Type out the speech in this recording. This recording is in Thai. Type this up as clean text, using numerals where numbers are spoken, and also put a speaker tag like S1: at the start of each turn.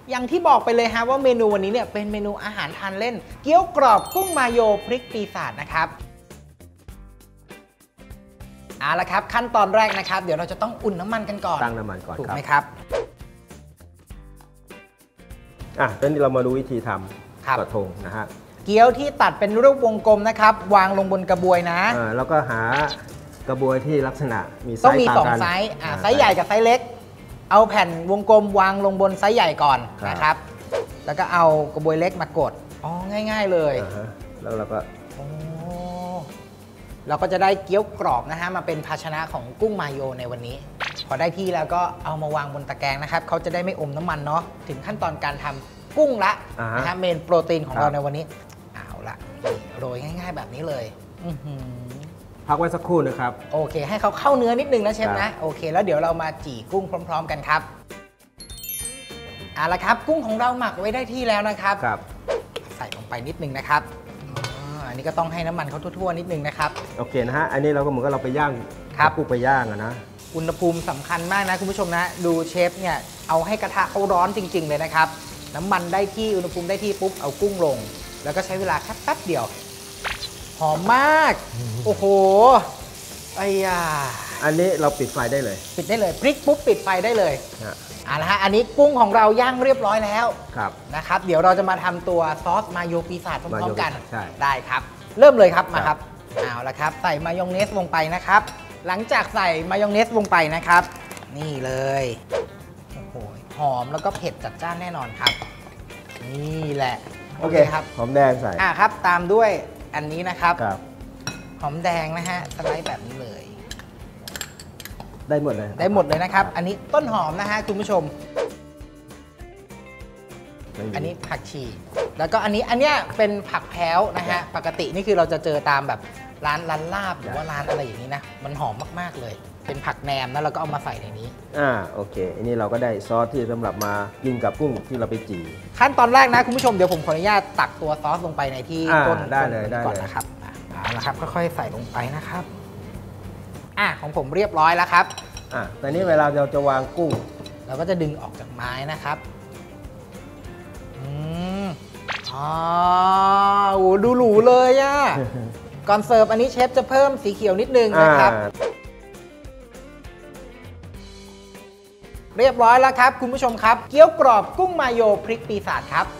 S1: อย่างที่บอกไปเลยฮะว่าเมนูวันนี้เนี่ยเป็นเมนูอาหารทานเล่นเกี๊ยวกรอบกุ้งมาโยพริกปีศาจนะครับเอาละครับขั้นตอนแรกนะครับเดี๋ยวเราจะต้องอุ่นน้ำมันกันก่อน
S2: ตั้งน้ำมันก่อน
S1: ถูกไหมครับ
S2: ตอนนี้เรามาดูวิธีทำกระทงนะฮะ
S1: เกี๊ยวที่ตัดเป็นรูปวงกลมนะครับวางลงบนกระบวยนะ
S2: แล้วก็หากระบวยที่ลักษณะมีไซส์
S1: ต้องมี2ไซส์ไซส์ใหญ่กับไซส์เล็กเอาแผ่นวงกลมวางลงบนไซส์ใหญ่ก่อนนะครับแล้วก็เอากระบวยเล็กมากดง่ายๆเลย
S2: แล้วเราก็
S1: เราก็จะได้เกี๊ยวกรอบนะฮะมาเป็นภาชนะของกุ้งมาโยในวันนี้พอได้ที่แล้วก็เอามาวางบนตะแกรงนะครับเขาจะได้ไม่อมน้ำมันเนาะถึงขั้นตอนการทำกุ้งละนะฮะเมนโปรตีนของเราในวันนี้เอาละโรยง่ายๆแบบนี้เลย
S2: พักไว้สักครู่นะครับ
S1: โอเคให้เขาเข้าเนื้อนิดนึงนะเชฟนะโอเคแล้วเดี๋ยวเรามาจี่กุ้งพร้อมๆกันครับเอาละครับกุ้งของเราหมักไว้ได้ที่แล้วนะครับใส่ลงไปนิดนึงนะครับอันนี้ก็ต้องให้น้ำมันเขาทั่วๆนิดนึงนะครับ
S2: โอเคนะฮะอันนี้เราก็เหมือนกับเราไปย่างกุ้งไปย่างนะ
S1: อุณหภูมิสำคัญมากนะคุณผู้ชมนะดูเชฟเนี่ยเอาให้กระทะเขาร้อนจริงๆเลยนะครับน้ำมันได้ที่อุณหภูมิได้ที่ปุ๊บเอากุ้งลงแล้วก็ใช้เวลาแค่แป๊บเดียวหอมมากโอ้โห
S2: อันนี้เราปิดไฟได้เลย
S1: ปิดได้เลยพริกปุ๊บปิดไฟได้เลยเอาละฮะอันนี้กุ้งของเราย่างเรียบร้อยแล้วนะครับเดี๋ยวเราจะมาทำตัวซอสมาโยปีศาจพร้อมๆกันได้ครับเริ่มเลยครับมาครับเอาละครับใส่มายองเนสลงไปนะครับหลังจากใส่มายองเนสลงไปนะครับนี่เลยโอ้โหหอมแล้วก็เผ็ดจัดจ้านแน่นอนครับนี่แหละ
S2: โอเคครับหอมแดงใส่
S1: ครับตามด้วยอันนี้นะครับหอมแดงนะฮะสไลด์แบบนี้เลย
S2: ได้หมดเลย
S1: นะครับอันนี้ต้นหอมนะฮะคุณผู้ชมอันนี้ผักชีแล้วก็อันเนี้ยเป็นผักแพ้วนะฮะปกตินี่คือเราจะเจอตามแบบร้านลาบหรือว่าร้านอะไรอย่างนี้นะมันหอมมากๆเลยเป็นผักแหนมแล้วเราก็เอามาใส่ในนี้
S2: โอเคอันนี้เราก็ได้ซอสที่สำหรับมากินกับกุ้งที่เราไปจี่
S1: ขั้นตอนแรกนะคุณผู้ชมเดี๋ยวผมขออนุญาตตักตัวซอสลงไปในที่ต้น
S2: ได้เลย
S1: ก่อนนะครับเอาละครับค่อยๆใส่ลงไปนะครับของผมเรียบร้อยแล้วครับ
S2: ตอนนี้เวลาเราจะวางกุ้ง
S1: เราก็จะดึงออกจากไม้นะครับโอ้ดูหรูเลยก่อนเสิร์ฟอันนี้เชฟจะเพิ่มสีเขียวนิดนึงนะครับเรียบร้อยแล้วครับคุณผู้ชมครับเกี๊ยวกรอบกุ้งมาโยพริกปีศาจครับ